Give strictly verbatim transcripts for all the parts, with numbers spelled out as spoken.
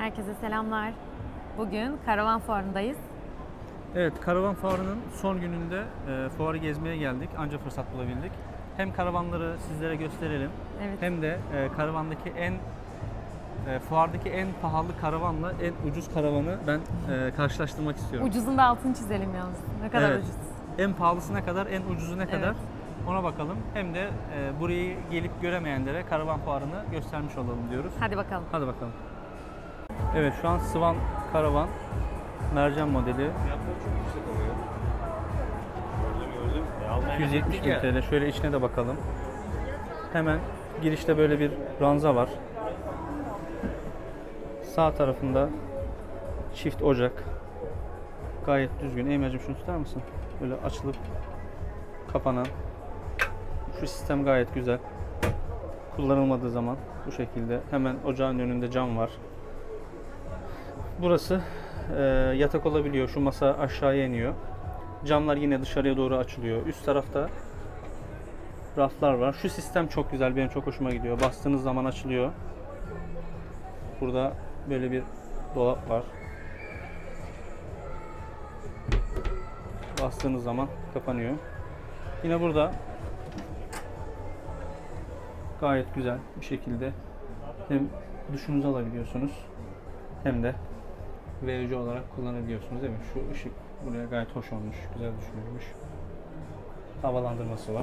Herkese selamlar. Bugün Karavan Fuarı'ndayız. Evet, Karavan Fuarı'nın son gününde e, fuarı gezmeye geldik. Anca fırsat bulabildik. Hem karavanları sizlere gösterelim, Evet. hem de e, karavandaki en e, fuardaki en pahalı karavanla en ucuz karavanı ben e, karşılaştırmak istiyorum. Ucuzun da altını çizelim yalnız. Ne kadar Evet. ucuz. En pahalısı ne kadar, en ucuzu ne kadar Evet. ona bakalım. Hem de e, burayı gelip göremeyenlere Karavan Fuarı'nı göstermiş olalım diyoruz. Hadi bakalım. Hadi bakalım. Evet, şu an Swan Karavan mercan modeli. Fiyatları çok yüksek oluyor. Gördüm gördüm. E, almaya iki yüz yetmiş gittik ya. bin T L. Şöyle içine de bakalım. Hemen girişte böyle bir ranza var. Sağ tarafında çift ocak. Gayet düzgün. Eymer'cim şunu tutar mısın? Böyle açılıp kapanan. Şu sistem gayet güzel. Kullanılmadığı zaman bu şekilde. Hemen ocağın önünde cam var. Burası e, yatak olabiliyor. Şu masa aşağıya iniyor. Camlar yine dışarıya doğru açılıyor. Üst tarafta raflar var. Şu sistem çok güzel. Benim çok hoşuma gidiyor. Bastığınız zaman açılıyor. Burada böyle bir dolap var. Bastığınız zaman kapanıyor. Yine burada gayet güzel bir şekilde hem duşunuzu alabiliyorsunuz hem de V U C olarak kullanabiliyorsunuz, değil mi? Şu ışık buraya gayet hoş olmuş, güzel düşünülmüş. Havalandırması var.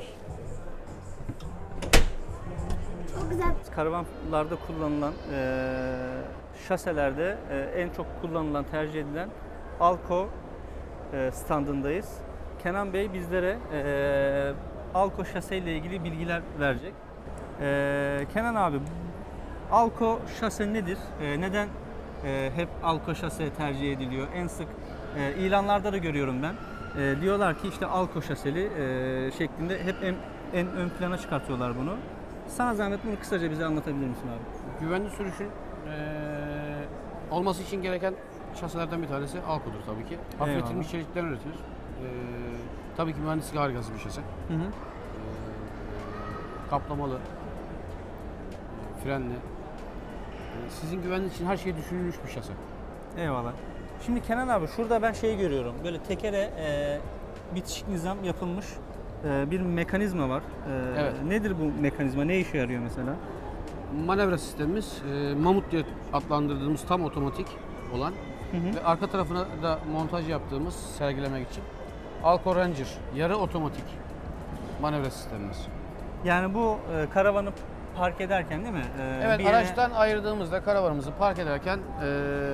Çok güzel. Karavanlarda kullanılan e, şaselerde e, en çok kullanılan, tercih edilen Alco e, standındayız. Kenan Bey bizlere e, Alco şase ile ilgili bilgiler verecek. E, Kenan abi, Alco şase nedir? E, neden e, hep Alco şase tercih ediliyor? En sık e, ilanlarda da görüyorum ben. E, diyorlar ki işte Alco şaseli e, şeklinde hep en, en ön plana çıkartıyorlar bunu. Sana zahmet bunu kısaca bize anlatabilir misin abi? Güvenli sürüşün eee, olması için gereken şaselerden bir tanesi Alco'dur tabii ki. Hafifletilmiş Eyvallah. çelikten üretilir. Eee, tabii ki mühendislik harikası bir şase. Hı hı. Eee, kaplamalı, eee, frenli. Eee, sizin güvenliğiniz için her şey düşünülmüş bir şase. Eyvallah. Şimdi Kenan abi, şurada ben şey görüyorum. Böyle tekere e, bitişik nizam yapılmış e, bir mekanizma var. E, Evet. Nedir bu mekanizma? Ne işe yarıyor mesela? Manevra sistemimiz eee, Mamut diye adlandırdığımız tam otomatik olan Hı hı. ve arka tarafına da montaj yaptığımız sergilemek için Alco Ranger yarı otomatik manevra sistemimiz. Yani bu e, karavanı park ederken, değil mi? E, Evet, bir yere- araçtan ayırdığımızda karavanımızı park ederken eee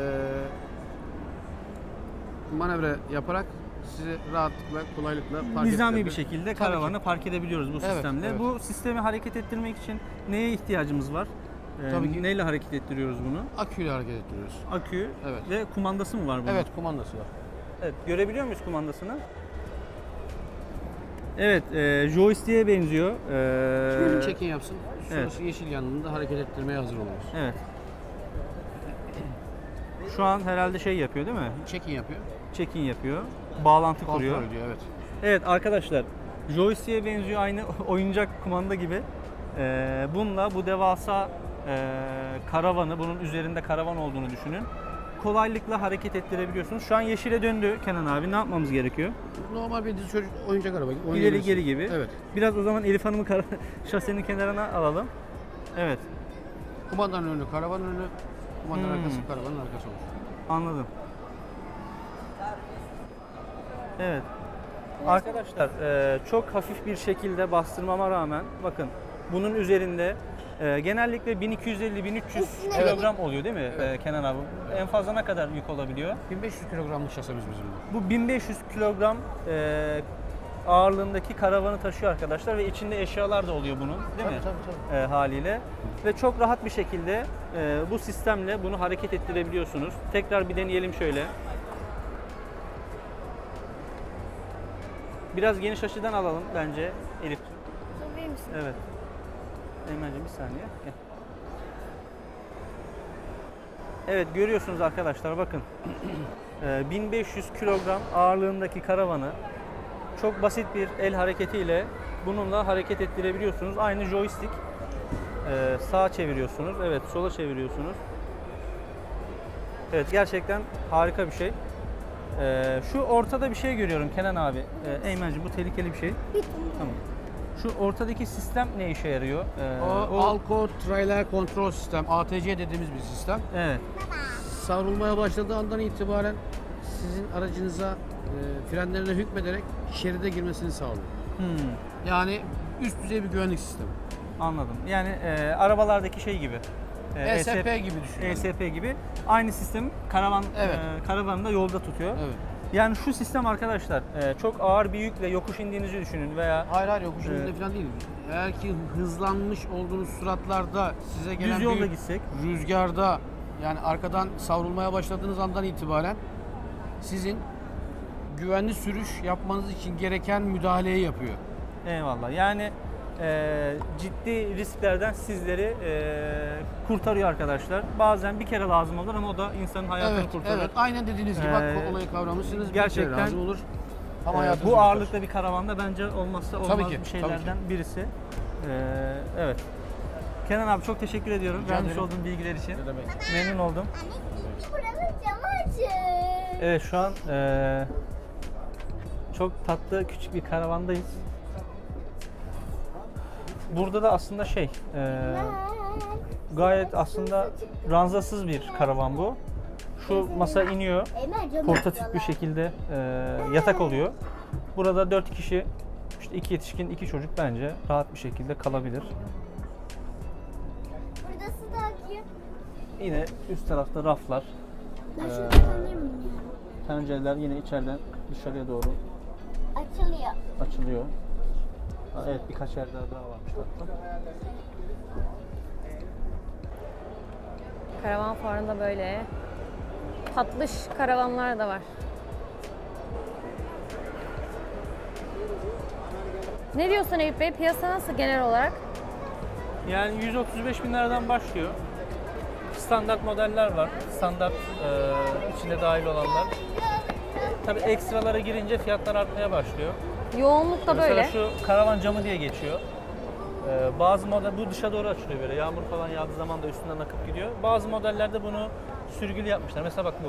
manevra yaparak sizi rahatlıkla, kolaylıkla park nizami ettirebilir. bir şekilde Tabii karavanı ki. park edebiliyoruz bu Evet, sistemle. evet. Bu sistemi hareket ettirmek için neye ihtiyacımız var? E, Tabii ki- Neyle hareket ettiriyoruz bunu? Aküyle hareket ettiriyoruz. Akü Evet. ve kumandası mı var bunun? Evet, kumandası var. Evet, görebiliyor muyuz kumandasını? Evet, e, joystick'e benziyor. E, Check-in yapsın. Şurası evet. yeşil yanında hareket ettirmeye hazır oluyoruz. Evet. Şu an herhalde şey yapıyor, değil mi? Check-in yapıyor. Check-in yapıyor. Bağlantı kuruyor. Kontrol ediyor, evet. Evet arkadaşlar, joystick'e benziyor, aynı oyuncak kumanda gibi. E, bununla bu devasa e, karavanı, bunun üzerinde karavan olduğunu düşünün, kolaylıkla hareket ettirebiliyorsunuz. Şu an yeşile döndü Kenan abi. Ne yapmamız gerekiyor? Normal bir dizi çocuk oyuncak araba gibi İleri oynayabilirsin. geri gibi. Evet. Biraz o zaman Elif Hanım'ı kara- şasenin kenarına alalım. Evet, Kumandanın önü karavanın önü, kumandanın Hmm. arkası karavanın arkası olur. anladım. Evet. Arkadaşlar, e, çok hafif bir şekilde bastırmama rağmen bakın bunun üzerinde e, genellikle bin iki yüz elli bin üç yüz Evet. kilogram oluyor, değil mi Evet. e, Kenan abi? En fazla ne kadar yük olabiliyor? bin beş yüz kilogramlık şasemiz bizim bu. Bu bin beş yüz kilogram e, ağırlığındaki karavanı taşıyor arkadaşlar ve içinde eşyalar da oluyor bunun, değil mi? Tabii, tabii, E, haliyle ve çok rahat bir şekilde e, bu sistemle bunu hareket ettirebiliyorsunuz. Tekrar bir deneyelim şöyle. Biraz geniş açıdan alalım bence Elif'ciğim. Sorabilir misin? Evet. Eymen'cim bir saniye. Gel. Evet, görüyorsunuz arkadaşlar, bakın. Ee, bin beş yüz kilogram ağırlığındaki karavanı çok basit bir el hareketiyle bununla hareket ettirebiliyorsunuz. Aynı joystick. Ee, sağa çeviriyorsunuz. Evet, sola çeviriyorsunuz. Evet, gerçekten harika bir şey. Ee, şu ortada bir şey görüyorum Kenan abi. Ee, Eymen'ciğim, bu tehlikeli bir şey. Tamam. Şu ortadaki sistem ne işe yarıyor? Ee, O, Alco Trailer Control Sistem, A T C dediğimiz bir sistem. Evet. Savrulmaya başladığı andan itibaren sizin aracınıza e, frenlerine hükmederek şeride girmesini sağlıyor. Hmm, Yani üst düzey bir güvenlik sistemi. anladım. Yani e, arabalardaki şey gibi. E, E S P gibi düşünün. E S P gibi. Aynı sistem karavan Evet. e, karavanı da yolda tutuyor. Evet. Yani şu sistem arkadaşlar e, çok ağır bir yükle yokuş indiğinizi düşünün veya Hayır hayır yokuş Evet. önünde falan değil. Eğer ki hızlanmış olduğunuz süratlarda size gelen düz yolda bir gitsek. rüzgarda yani arkadan savrulmaya başladığınız andan itibaren sizin güvenli sürüş yapmanız için gereken müdahaleyi yapıyor. Eyvallah. Yani e, ciddi risklerden sizleri e, kurtarıyor arkadaşlar. Bazen bir kere lazım olur ama o da insanın hayatını Evet, kurtarır. evet. Aynen dediğiniz gibi. Ee, Bak olayı kavramışsınız. Bir gerçekten, kere lazım olur. Ama E, hayatınızı bu kurtarır. ağırlıkta bir karavanda bence olmazsa olmaz Tabii ki, bir tabii şeylerden birisi. E, evet. Kenan abi çok teşekkür ediyorum. Rica Vermiş ederim. olduğun bilgiler için. Ne demek? Memnun oldum. Anne, buranın camı açık. Evet, şu an e, çok tatlı küçük bir karavandayız. Burada da aslında şey, e, gayet aslında ranzasız bir karavan bu. Şu masa iniyor, Eymen camı portatif açıyorlar. bir şekilde e, yatak oluyor. Burada dört kişi, işte iki yetişkin, iki çocuk bence rahat bir şekilde kalabilir. Burada su da akıyor. Yine üst tarafta raflar, Ben Ee, şurada sanırım ya. pencereler yine içeriden dışarıya doğru Açılıyor. açılıyor. Ha, evet, birkaç yerde daha varmış hatta. Karavan fuarında böyle tatlış karavanlar da var. Ne diyorsun Eyüp Bey? Piyasa nasıl genel olarak? Yani yüz otuz beş bin liradan başlıyor. Standart modeller var. Standart e, içine dahil olanlar. Tabii ekstralara girince fiyatlar artmaya başlıyor. Yoğunluk da Mesela böyle. şu karavan camı diye geçiyor. E, bazı model bu dışa doğru açılıyor böyle. Yağmur falan yağdığı zaman da üstünden akıp gidiyor. Bazı modellerde bunu sürgülü yapmışlar. Mesela bak bu.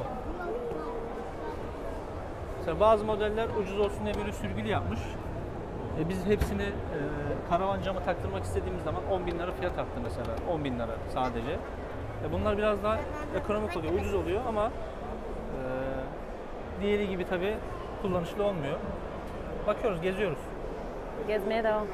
Mesela bazı modeller ucuz olsun diye böyle sürgülü yapmış. E, biz hepsini e, karavan camı taktırmak istediğimiz zaman on bin lira fiyat arttı mesela. on bin lira sadece. E, bunlar biraz daha ekonomik oluyor, ucuz oluyor ama e, diğeri gibi tabii kullanışlı olmuyor. Bakıyoruz, geziyoruz. Gezmeye devam.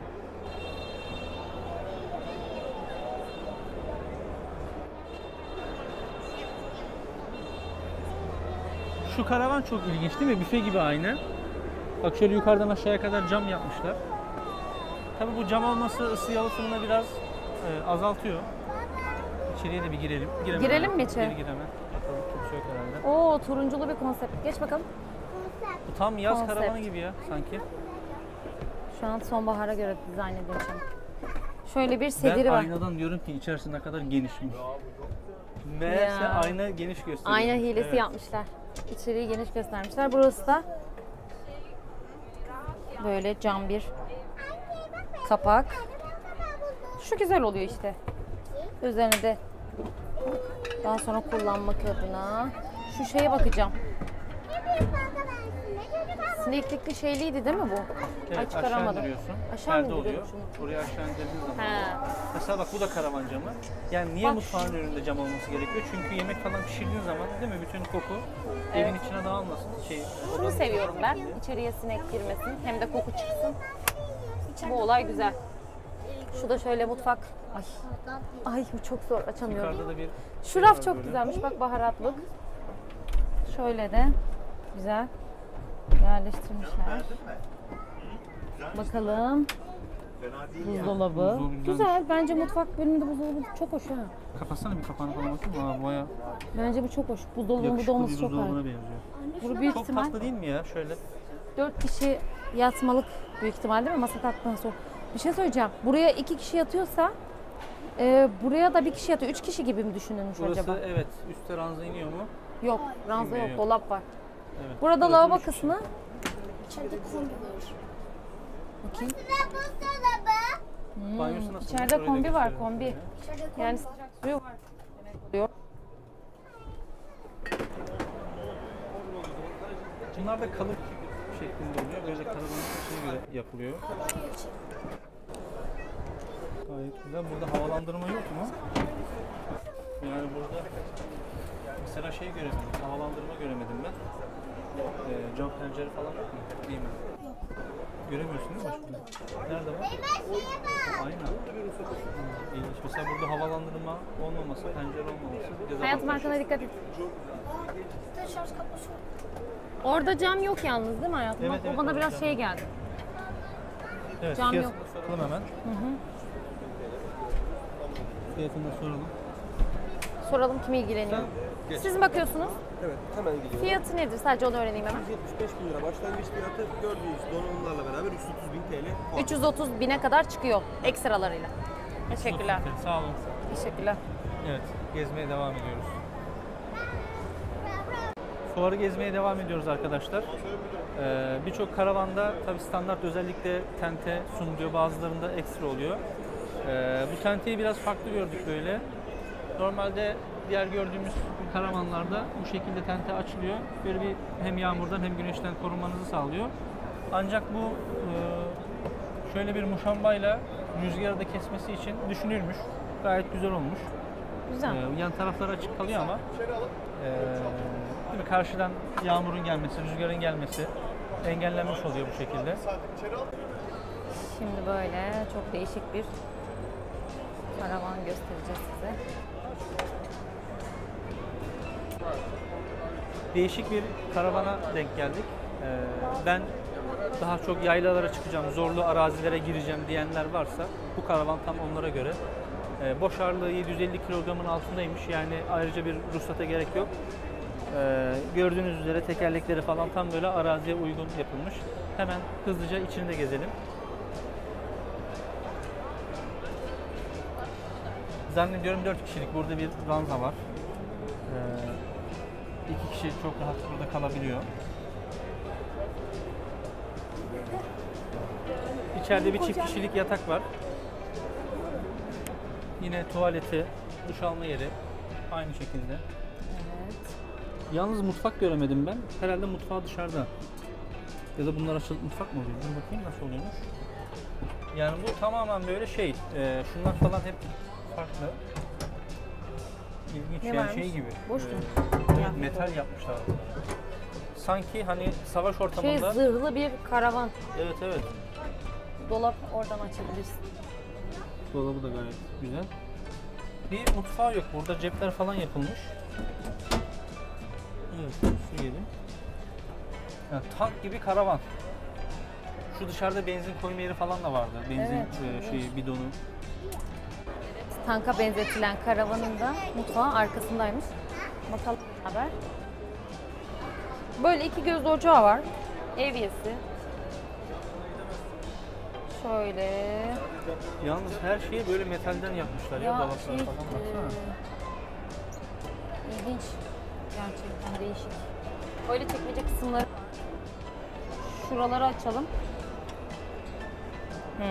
Şu karavan çok ilginç değil mi? Büfe gibi aynı. Bak şöyle yukarıdan aşağıya kadar cam yapmışlar. Tabii bu cam olması ısı yalıtımını biraz e, azaltıyor. İçeriye de bir girelim. Giremedim. Girelim mi içeri? Geri giremem. Bakalım, kimse yok herhalde. Oo, turunculu bir konsept. Geç bakalım. Bu tam yaz Konsept. karavanı gibi ya sanki. Şu an sonbahara göre dizayn edilmiş. Şöyle bir sediri Ben var. aynadan diyorum ki içerisi ne kadar genişmiş. Meğerse Ya. ayna geniş gösteriyor. Ayna hilesi Evet. yapmışlar. İçeriği geniş göstermişler. Burası da böyle cam bir kapak. Şu güzel oluyor işte. Üzerine de daha sonra kullanmak adına şu şeye bakacağım. Sineklikli şeyliydi değil mi bu? Ay Evet, aşağı çıkaramadım. indiriyorsun. Aşağı mı Perde oluyor. indiriyorum şunu? Oraya aşağı indirdiğin zaman. He. Mesela bak bu da karavan camı. Yani niye Bak mutfağın önünde cam olması gerekiyor? Çünkü yemek falan pişirdiğin zaman değil mi bütün koku Evet. evin içine dağılmasın. Şey, Şunu seviyorum ben. İçeriye sinek girmesin. Hem de koku çıksın. Bu olay güzel. Şu da şöyle mutfak. Ay. Ay bu çok zor açamıyorum. yukarıda da bir Şu şey raf var çok böyle. güzelmiş. Bak baharatlık. Şöyle de güzel yerleştirmişler. Bakalım. Buzdolabı. Buzdolabı güzelmiş. Güzel. Bence mutfak bölümünde buzdolabı çok hoş ha. Kapatsana bir kapağını falan bakayım. Aa, baya Bence bu çok hoş. Buzdolabının burada yakışıklı bir olması çok buzdolabına harika. benziyor. Bu büyük Çok ihtimal tatlı değil mi ya? Şöyle. dört kişi yatmalık büyük ihtimal değil mi? Masa kalktıktan sonra. Bir şey söyleyeceğim. Buraya iki kişi yatıyorsa e, buraya da bir kişi yatıyor. Üç kişi gibi mi düşünülmüş Burası acaba? evet. Üstte ranza iniyor mu? Yok. Ranza yok. Yok. Dolap var. Evet. Burada Burası lavabo üç kişi. kısmı. İçeride kombi var. Bakayım. Sıra buzdolabı. Hmm, Banyosu nasıl? İçeride Orayı da kombi var. gösterelim Kombi. şöyle. İçeride kombi Yani var. sıcak suyu var demek oluyor. Bunlar da kalıp şeklinde oluyor. Böyle karavanın içine göre yapılıyor. Gayet güzel. Burada havalandırma yok mu? Yani burada mesela şey göremedim, havalandırma göremedim ben. Ee, cam pencere falan yok mu? Değil mi? Yok. Göremiyorsun değil mi başka? Nerede var? Aynen. Hmm, İlginç. Mesela burada havalandırma olmaması, pencere olmaması. Hayatım dezavantaj. arkana dikkat et. Şarj kapısı. Orada cam yok yalnız değil mi hayatım? Evet, Bak, evet, o bana orada biraz cam şey yok. geldi. Evet, Cam fiyat yok. soralım hemen. Fiyatını da soralım. Soralım kim ilgileniyor. Siz mi bakıyorsunuz? Evet, hemen gidiyorum. Fiyatı nedir? Sadece onu öğreneyim hemen. yüz yetmiş beş bin lira başlangıç fiyatı, gördüğünüz donanımlarla beraber üç yüz otuz bin T L. üç yüz otuz bine kadar çıkıyor ekstralarıyla. Teşekkürler. Sağ olun. Teşekkürler. Evet, gezmeye devam ediyoruz. Fuarı gezmeye devam ediyoruz arkadaşlar. Ee, Birçok karavanda tabi standart özellikle tente sunuluyor, bazılarında ekstra oluyor. Ee, bu tenteyi biraz farklı gördük böyle. Normalde diğer gördüğümüz karavanlarda bu şekilde tente açılıyor. Böyle bir hem yağmurdan hem güneşten korunmanızı sağlıyor. Ancak bu e, şöyle bir muşambayla rüzgarı da kesmesi için düşünülmüş. Gayet güzel olmuş. Güzel. Ee, yan tarafları açık kalıyor ama e, değil mi? Karşıdan yağmurun gelmesi, rüzgarın gelmesi engellenmiş oluyor bu şekilde. Şimdi böyle çok değişik bir karavan göstereceğiz size. Değişik bir karavana denk geldik. Ee, ben daha çok yaylalara çıkacağım, zorlu arazilere gireceğim diyenler varsa bu karavan tam onlara göre. Ee, boş ağırlığı yedi yüz elli kilogramın altındaymış, yani ayrıca bir ruhsata gerek yok. Ee, gördüğünüz üzere tekerlekleri falan tam böyle araziye uygun yapılmış. Hemen hızlıca içini de gezelim. Zannediyorum dört kişilik burada bir ranza var. Ee, iki kişi çok rahat burada kalabiliyor. İçeride bir çift kişilik yatak var. Yine tuvaleti, duş alma yeri aynı şekilde. Evet. Yalnız mutfak göremedim ben. Herhalde mutfağı dışarıda. Ya da bunlar açılıp mutfak mı oluyor? Dur bakayım nasıl oluyormuş. Yani bu tamamen böyle şey, e, şunlar falan hep farklı. İlginç Ne yani varmış? şey gibi. Boş e, mu? evet, Yani. metal yapmışlar. Sanki hani savaş Şey ortamında. zırhlı bir karavan. Evet evet. Dolap oradan açabilirsin. Dolabı da gayet güzel. Bir mutfağı yok. Burada cepler falan yapılmış. Evet, su yedim. Yani tank gibi karavan. Şu dışarıda benzin koyma yeri falan da vardı. Benzin Evet, e, şeyi, bidonu. Tanka benzetilen karavanın da mutfağın arkasındaymış. Bakalım haber. Böyle iki gözlü ocağı var. Evyesi. Şöyle. Yalnız her şeyi böyle metalden yapmışlar ya, Ya dolapları şey, falan baksana. e, ilginç. Gerçekten değişik. Böyle çekmece kısımları. Şuraları açalım. Hmm.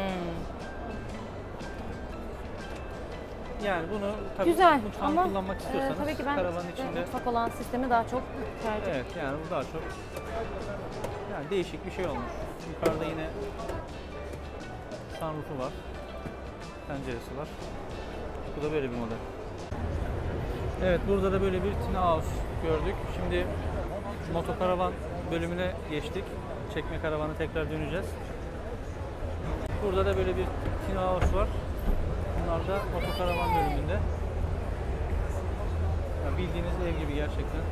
Yani bunu tabii Güzel mutfağını ama kullanmak e, istiyorsanız tabii ki ben karavanın işte içinde. mutfak olan sistemi daha çok tercih Evet, yani bu daha çok yani değişik bir şey olmuş. Yukarıda yine sunroofu var. Penceresi var. Bu da böyle bir model. Evet, burada da böyle bir tina house gördük. Şimdi motokaravan bölümüne geçtik. Çekme karavanı tekrar döneceğiz. Burada da böyle bir tina house var. Bunlar da motokaravan bölümünde. Yani bildiğiniz ev gibi gerçekten.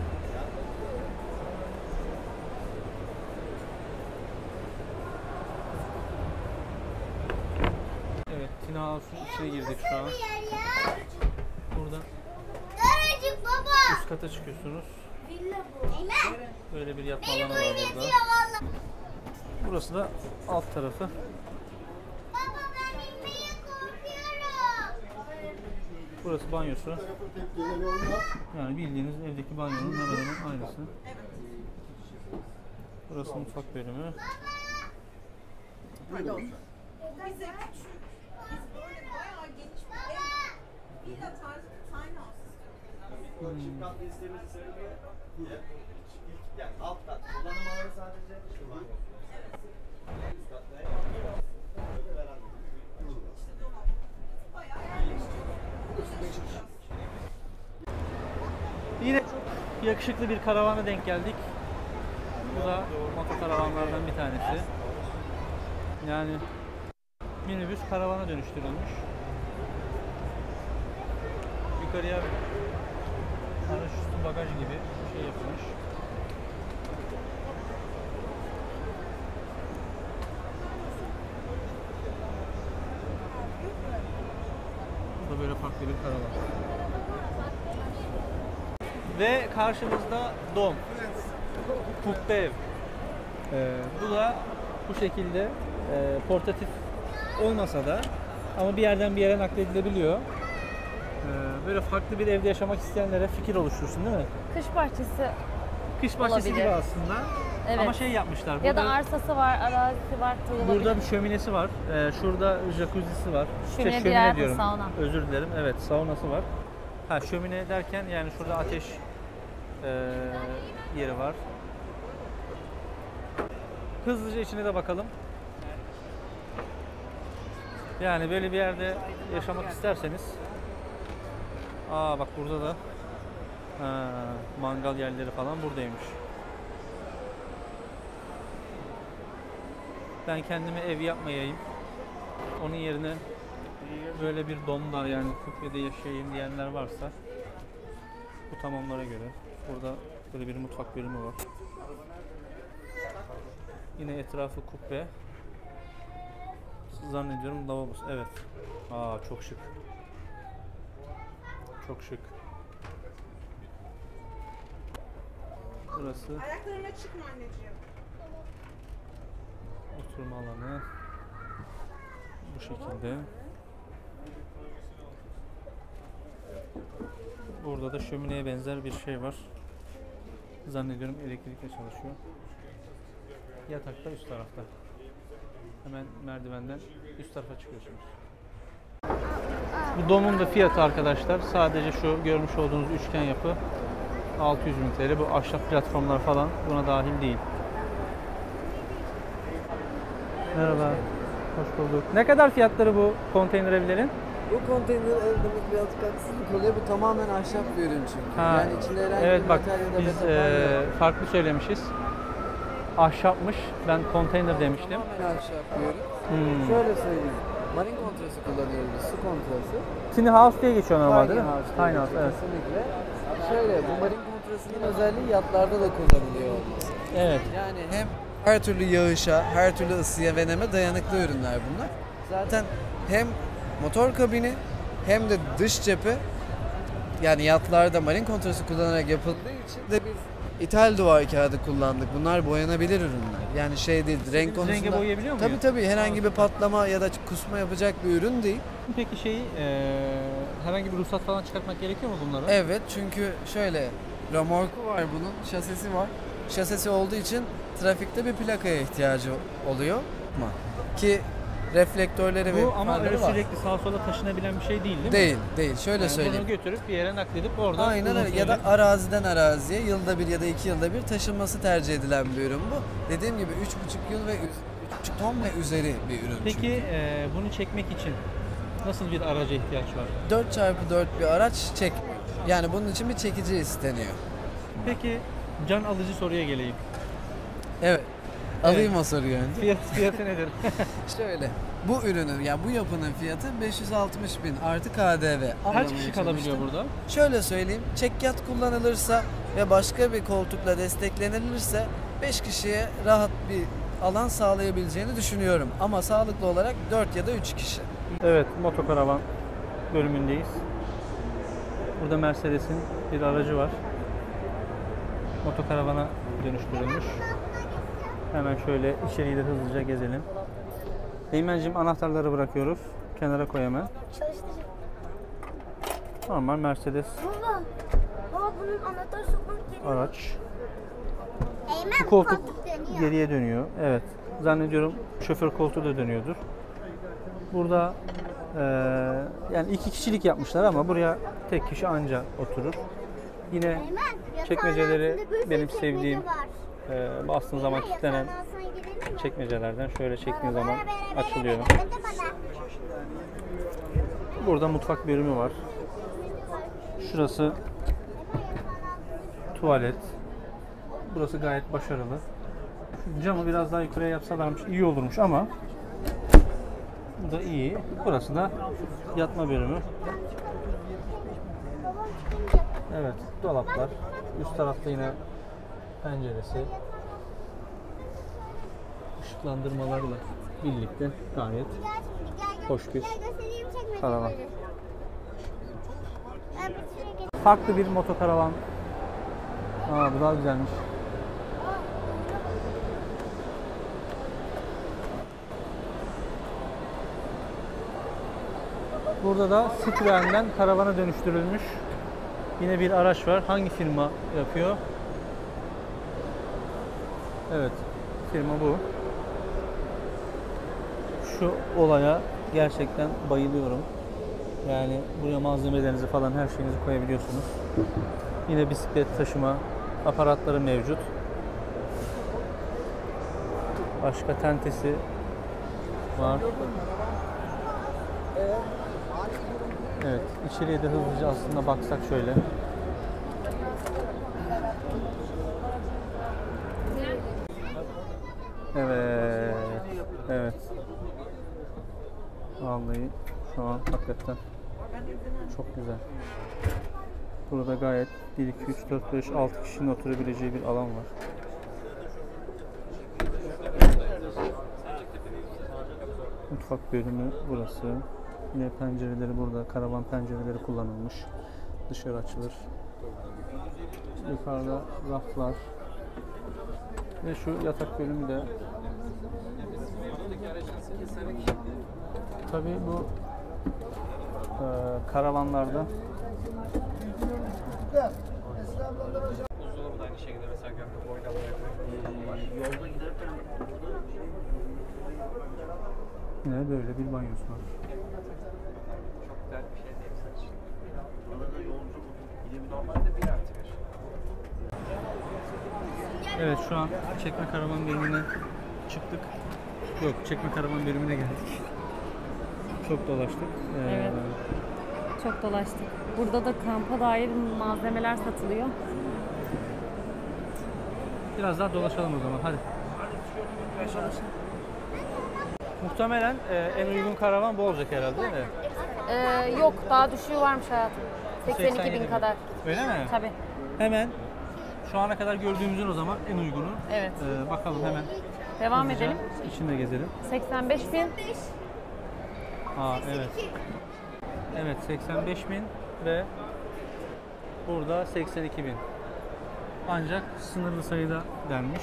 Evet, tina house'un içine girdik şu an. Burada Daracık baba. üst kata çıkıyorsunuz. Villa bu. Eymen. Böyle bir yatma Beni alanı var buraya burada. getiriyor valla. Burası da alt tarafı. Baba ben inmeye korkuyorum. Burası banyosu. Yani bildiğiniz evdeki banyonun hemen hemen aynısı. Burası mutfak bölümü. Bize küçük, biz böyle bayağı geniş bir ev, villa tarzı bir tiny house istiyoruz. Çift katlı istemesi sebebi diye ilk yani alt kat kullanım alanı sadece işte banyo. Üst katta böyle veranda gibi bir Yine çok yakışıklı bir karavana denk geldik. Bu da motokaravanlardan bir tanesi. Yani minibüs karavana dönüştürülmüş. Yukarıya paraşütlü bagaj gibi bir şey yapılmış. Bu da böyle farklı bir karavan. Ve karşımızda dom. Kubbe ev. Ee, bu da bu şekilde e, portatif olmasa da ama bir yerden bir yere nakledilebiliyor. Ee, böyle farklı bir evde yaşamak isteyenlere fikir oluştursun değil mi? Kış bahçesi Kış bahçesi Olabilir. gibi aslında. Evet. Ama şey yapmışlar. ya da burada- arsası var, arazisi var. kurulabilir. Burada bir şöminesi var. Ee, şurada jacuzzi'si var. Şömine Şey, bir yer, diyorum. sauna. Özür dilerim. Evet, saunası var. Ha, şömine derken yani şurada ateş e, yeri var. Hızlıca içine de bakalım. Yani böyle bir yerde yaşamak isterseniz, aa bak burada da ha, mangal yerleri falan buradaymış. Ben kendime ev yapmayayım. Onun yerine böyle bir domlar yani kubbede yaşayayım diyenler varsa bu tamamlara göre. Burada böyle bir mutfak bölümü var. Yine etrafı kubbe. Zannediyorum lavabosu. Evet. Aa çok şık. Çok şık. Burası Ayaklarına çıkma anneciğim. oturma alanı. Bu şekilde. Burada da şömineye benzer bir şey var. Zannediyorum elektrikle çalışıyor. Yatak da üst tarafta. Hemen merdivenden üst tarafa çıkıyorsunuz. Bu domun da fiyatı arkadaşlar sadece şu görmüş olduğunuz üçgen yapı altı yüz bin T L. Bu ahşap platformlar falan buna dahil değil. Merhaba. Hoş bulduk. Ne kadar fiyatları bu konteyner evlerin? Bu konteyner ev demek birazcık haksızlık oluyor. Bu tamamen ahşap bir ürün çünkü. Ha, Yani içinde herhangi evet bir bak metal ya da biz metal e, yok. farklı söylemişiz. Ahşapmış. Ben konteyner demiştim. Tamamen ahşap bir ürün. Hmm. Şöyle söyleyeyim. Marin kontrası kullanıyoruz biz, su kontrası. Tiny house diye geçiyor normalde değil mi? House Tiny diye house, geçiyor, evet. Kesinlikle. Şöyle, bu marin kontrasının özelliği yatlarda da kullanılıyor olması. Evet. Yani hem her türlü yağışa, her türlü ısıya ve neme dayanıklı ürünler bunlar. Zaten hem motor kabini hem de dış cephe yani yatlarda marin kontrası kullanarak yapıldığı için de biz ithal duvar kağıdı kullandık. Bunlar boyanabilir ürünler. Yani şey değil, renk konusunda... Renge boyayabiliyor muyuz? Tabii tabii, herhangi bir patlama ya da kusma yapacak bir ürün değil. Peki şey e, herhangi bir ruhsat falan çıkartmak gerekiyor mu bunlara? Evet, çünkü şöyle römorku var bunun, şasisi var. Şasisi olduğu için trafikte bir plakaya ihtiyacı oluyor. Ki reflektörleri ve Bu ama farları öyle var. sürekli sağa sola taşınabilen bir şey değil değil mi? Değil, değil. Şöyle Yani söyleyeyim. bunu götürüp bir yere nakledip orada Aynen uzun öyle. Ya da süreli- araziden araziye yılda bir ya da iki yılda bir taşınması tercih edilen bir ürün bu. Dediğim gibi üç buçuk yıl ve üç buçuk ton ve üzeri bir ürün. Peki çünkü. e, bunu çekmek için nasıl bir araca ihtiyaç var? dört çarpı dört bir araç çekmiyor. Yani bunun için bir çekici isteniyor. Peki can alıcı soruya geleyim. Evet. Alayım o soruyu önce. Fiyat, fiyatı nedir? Şöyle, bu ürünün, yani bu yapının fiyatı beş yüz altmış bin artı K D V. Kaç Anlamaya kişi kalabiliyor çalıştım. burada? Şöyle söyleyeyim, çekyat kullanılırsa ve başka bir koltukla desteklenilirse beş kişiye rahat bir alan sağlayabileceğini düşünüyorum. Ama sağlıklı olarak dört ya da üç kişi. Evet, motokaravan bölümündeyiz. Burada Mercedes'in bir aracı var. Motokaravana dönüştürülmüş. Hemen şöyle içeriği de hızlıca gezelim. Eymen'cim anahtarları bırakıyoruz. Kenara koy hemen. Çalıştıracağım. Normal Mercedes Baba. Baba bunun anahtarı sokmak gerekiyor. araç. Eymen Bu koltuk dönüyor. geriye dönüyor. Evet. Zannediyorum şoför koltuğu da dönüyordur. Burada eee, yani iki kişilik yapmışlar ama buraya tek kişi anca oturur. Yine Eymen, yatağın çekmeceleri altında bir sürü benim çekmece sevdiğim, var. e, bastığın zaman Yatağın kilitlenen altına girelim mi? çekmecelerden. Şöyle çektiğin Bana, zaman bana, bana, açılıyor. bana, bana, bana. Burada mutfak bölümü var. Şurası tuvalet. Burası gayet başarılı. Şu camı biraz daha yukarıya yapsalarmış iyi olurmuş ama bu da iyi. Burası da yatma bölümü. Evet, dolaplar. Üst tarafta yine penceresi. Işıklandırmalarla birlikte gayet hoş bir Gel göstereyim çekmeceleri. karavan. Ben bir süre geç- Farklı bir motokaravan. Aa, bu daha güzelmiş. Burada da Citroen'den karavana dönüştürülmüş yine bir araç var. Hangi firma yapıyor? Evet, firma bu. Şu olaya gerçekten bayılıyorum. Yani buraya malzemelerinizi falan her şeyinizi koyabiliyorsunuz. Yine bisiklet taşıma aparatları mevcut. Başka tentesi var. Evet, içeriye de hızlıca aslında baksak şöyle. Evet, evet. Vallahi şu an hakikaten çok güzel. Burada gayet bir, iki, üç, dört, beş, altı kişinin oturabileceği bir alan var. Mutfak bölümü burası. Yine pencereleri burada. Karavan pencereleri kullanılmış. Dışarı açılır. Yukarıda raflar. Ve şu yatak bölümü de. Tabii bu e, karavanlarda Buzdolabı da aynı şekilde mesela gömlek boylamaya var. Yolda giderken yine böyle bir banyosu var. çok dert bir şey değil saç. Arada yolcu bu. Normalde bir artı bir. Evet, şu an çekme karavan bölümüne çıktık. Yok, çekme karavan bölümüne geldik. Çok dolaştık. Ee, Evet. Çok dolaştık. Burada da kampa dair malzemeler satılıyor. Biraz daha dolaşalım o zaman. Hadi. Muhtemelen e, en uygun karavan bu olacak herhalde, değil mi? Ee, yok, daha düşüğü varmış hayatım. seksen iki seksen yedi bin bin. kadar. Öyle mi? Tabii. Hemen şu ana kadar gördüğümüzün o zaman en uygunu. Evet. Ee, bakalım hemen. Devam hızlıca edelim. İçinde gezelim. seksen beş bin. Aa, evet. Evet, seksen beş bin ve burada seksen iki bin. Ancak sınırlı sayıda denmiş.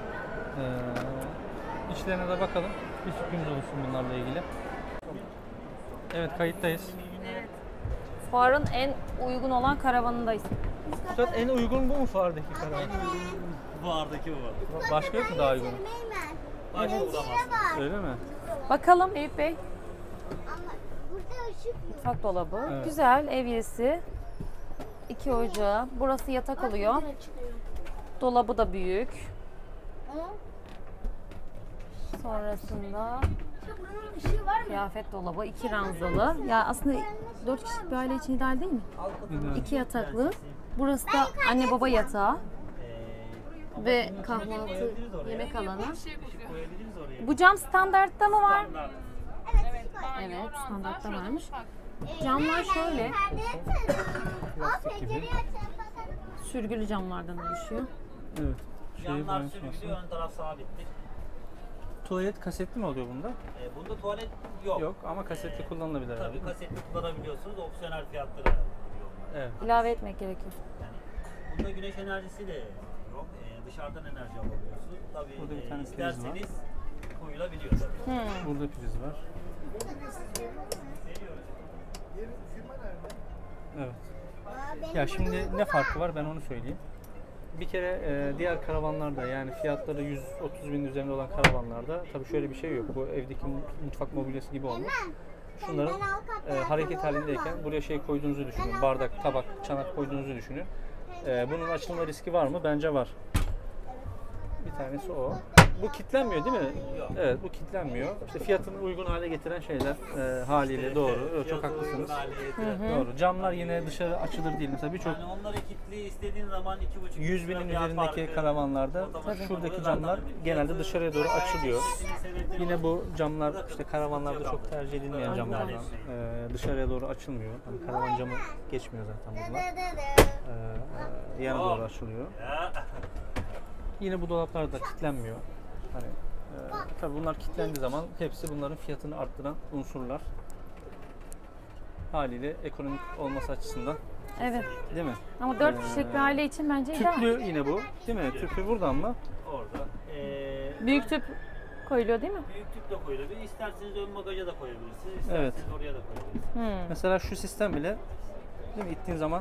Ee, içlerine de bakalım. Bir fikrimiz oluşsun bunlarla ilgili. Evet, kayıttayız. Fuarın en uygun olan karavanındayız. Üstad, en uygun bu mu fuardaki karavan? Bu ardaki bu var. Başka yok mu daha uygun? Eymen. Başka bulamazsın. Öyle mi? Bakalım Eyüp Bey. Ama burada ışık yok. Mutfak dolabı. Evet. Güzel, evyesi. İki ocağı. Burası yatak oluyor. Dolabı da büyük. Sonrasında Buranın ışığı var mı? kıyafet dolabı, iki ranzalı. Ya aslında dört kişilik bir aile için ideal değil mi? Güzel. İki yataklı. Burası da anne baba yatağı ve kahvaltı yemek alanı. Koyabiliriz oraya. Bu cam standartta mı var? Evet. Evet, standartta varmış. Camlar şöyle, Al pencereyi açalım. sürgülü camlardan oluşuyor. Evet. Şeyi Yanlar banyosu sürgülü, ön taraf sabitli. Tuvalet kasetli mi oluyor bunda? Ee, bunda tuvalet yok. Yok ama kasetli kullanılabilir herhalde. Tabii kasetli kullanabiliyorsunuz. Opsiyonel fiyatları oluyor. Evet. İlave etmek gerekiyor. Yani bunda güneş enerjisi de yok. Ee, dışarıdan enerji alabiliyorsunuz. Tabii Burada bir e, tane priz isterseniz koyulabiliyor tabii. Hmm. Burada priz var. Evet. Ya şimdi ne farkı var ben onu söyleyeyim. Bir kere e, diğer karavanlarda yani fiyatları yüz otuz bin üzerinde olan karavanlarda tabii şöyle bir şey yok. Bu evdeki mutfak mobilyası gibi olmuş. Şunların e, hareket halindeyken buraya şey koyduğunuzu düşünün. Bardak, tabak, çanak koyduğunuzu düşünün. Ee, bunun açılma riski var mı? Bence var. Bir tanesi o. Bu kilitlenmiyor değil mi? Yok. Evet, bu kilitlenmiyor. İşte fiyatını uygun hale getiren şeyler e, haliyle doğru. Evet, çok haklısınız. Doğru. Camlar yine dışarı açılır değil. Mesela birçok Yani onları kilitli istediğin zaman iki buçuk yüz binin üzerindeki karavanlarda şuradaki camlar genelde dışarıya doğru açılıyor. Yine bu camlar işte karavanlarda çok tercih edilmeyen camlardan. Ee, dışarıya doğru açılmıyor. Hani karavan camı geçmiyor zaten bunlar. Ee, yana doğru açılıyor. Yine bu dolaplar da kilitlenmiyor. Hani e, tabii bunlar kilitlendiği zaman hepsi bunların fiyatını arttıran unsurlar. Haliyle ekonomik olması açısından, Evet. değil mi? Ama dört Ee, kişilik bir aile için bence ideal. Tüplü yine bu, değil mi? Tüplü buradan mı? Orada. Ee, Büyük tüp koyuluyor değil mi? büyük tüp de koyulabilir. İsterseniz ön bagaja da koyabilirsiniz. İsterseniz Evet. oraya da koyabilirsiniz. Hmm. Mesela şu sistem bile, değil mi? İttiğin zaman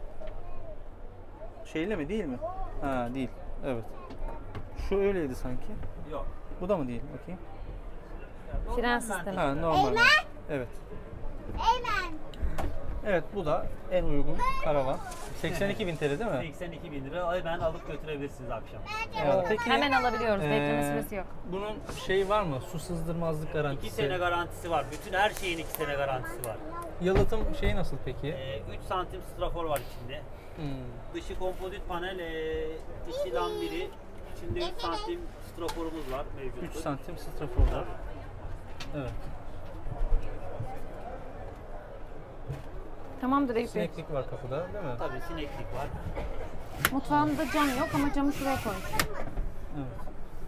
şeyle mi değil mi? Ha değil. Evet. Şu öyleydi sanki. Yok. Bu da mı değil? Bakayım. Fren sistemi. Ha normal. Evet. Eymen. Evet bu da en uygun karavan. seksen iki bin T L değil mi? seksen iki bin lira hemen alıp götürebilirsiniz akşam. Evet. Peki Hemen alabiliyoruz. Bekleme Ee, süresi yok. bunun şeyi var mı? Su sızdırmazlık iki garantisi. sene garantisi var. Bütün her şeyin iki sene garantisi var. Yalıtım şeyi nasıl peki? Ee, üç santim strafor var içinde. Hmm. Dışı kompozit panel, ee, içi lambiri. İçinde üç santim straforumuz var mevcut. üç santim strafor var. Evet. Tamamdır Eyüp Bey. Sineklik var kapıda değil mi? Tabii sineklik var. Mutfağımda cam yok ama camı şuraya koymuş. Evet.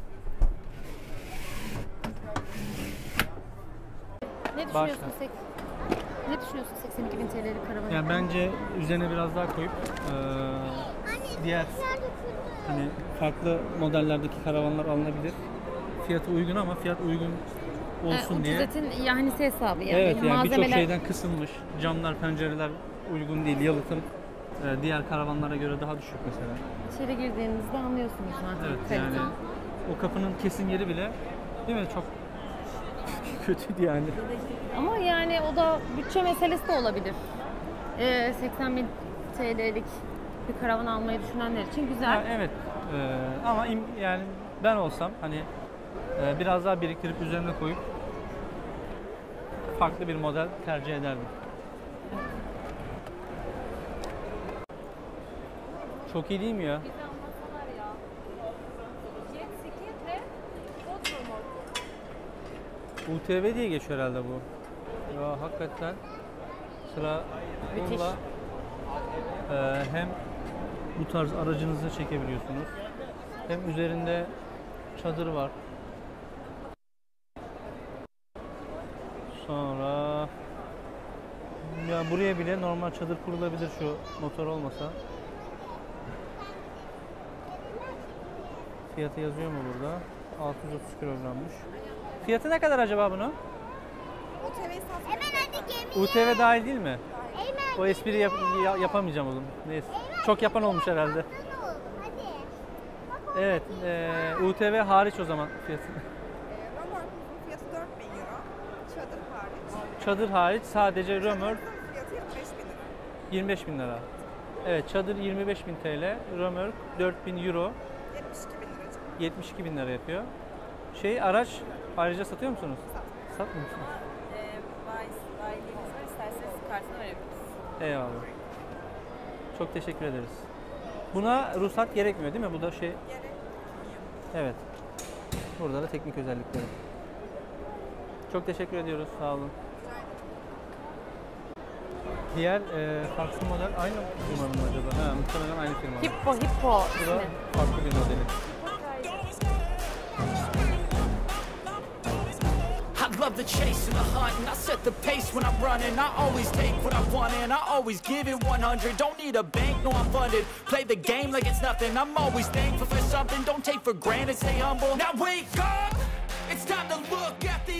Ne düşünüyorsun? Sek- ne düşünüyorsun seksen iki bin T L'lik karavanı? Yani bence üzerine biraz daha koyup eee, diğer hani farklı modellerdeki karavanlar alınabilir. Fiyatı uygun ama fiyat uygun olsun Ee, diye. ucuzetin yahnisi hesabı yani. Evet yani birçok Malzemeler- şeyden kısılmış. Camlar, pencereler uygun değil. Yalıtım e, diğer karavanlara göre daha düşük mesela. İçeri girdiğinizde anlıyorsunuz zaten. Evet kaliteyi. yani o kapının kesim yeri bile değil mi çok kötüydü yani. Ama yani o da bütçe meselesi de olabilir. Ee, seksen bin T L'lik bir karavan almayı düşünenler için güzel. Ha, evet E, ama im- yani ben olsam hani e, biraz daha biriktirip üzerine koyup farklı bir model tercih ederdim. Çok iyi değil mi ya? U T V diye geçiyor herhalde bu. Ya hakikaten sıra Müthiş. bununla e, hem bu tarz aracınızı çekebiliyorsunuz hem üzerinde çadır var. Sonra ya buraya bile normal çadır kurulabilir şu motor olmasa. Fiyatı yazıyor mu burada? altı yüz otuz kilogrammış. Fiyatı ne kadar acaba bunun? Eymen hadi gemi. U T V dahil değil mi? Eymen. O espriyi yap- ya- yapamayacağım oğlum. Neyse. Çok yapan olmuş herhalde. Hadi. Evet, eee U T V hariç o zaman fiyatı. Römorkumuzun fiyatı dört bin euro. Çadır hariç. Çadır hariç sadece römork Çadırımızın fiyatı yirmi beş bin lira. yirmi beş bin lira. Evet, çadır yirmi beş bin T L, römork dört bin euro, yetmiş iki bin liracık. yetmiş iki bin lira yapıyor. Şey, araç ayrıca satıyor musunuz? Satmıyor musunuz? Bayiliğimiz var. İsterseniz kartını verebiliriz. Eyvallah. Çok teşekkür ederiz. Buna ruhsat gerekmiyor değil mi? Bu da şey... Evet. Burada da teknik özellikleri. Çok teşekkür ediyoruz. Sağ olun. Diğer e, farklı model aynı firmanın mı acaba? Ha, muhtemelen aynı firma. Hippo, Hippo Bu da ismi. farklı bir modeli. I love the chase and the hunt, and I set the pace when I'm running. I always take what I want and I always give it one hundred. Don't need a bank, no I'm funded. Play the game like it's nothing. I'm always thankful for something. Don't take for granted, stay humble. Now wake up, it's time to look at the